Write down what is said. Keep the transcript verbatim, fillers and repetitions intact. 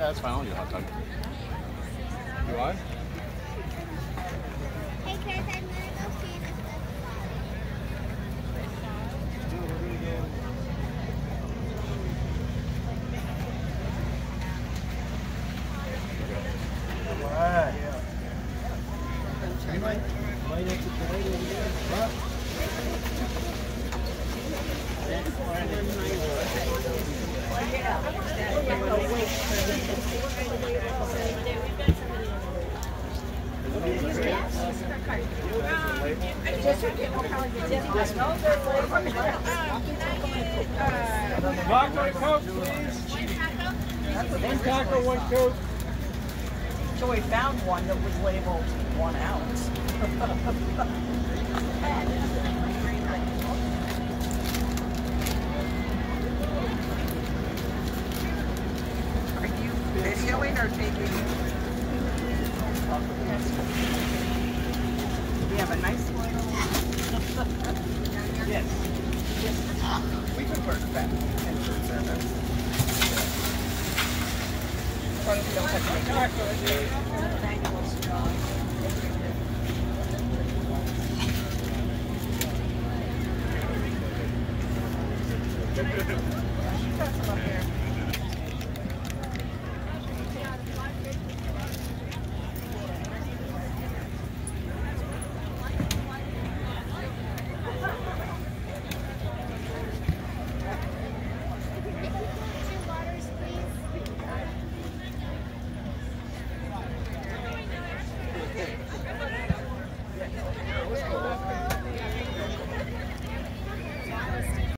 Yeah, that's fine. I'll do a hot dog. Do I? Hey, Chris, I'm gonna go see this. Alright. Anybody? Right next to the right over there. Chocolate Coke, please. One taco, one Coke. So we found one that was labeled one ounce. Are you videoing or taking? We have a nice one. Yes. We could work back and food service. As long as we don't have to make tacos.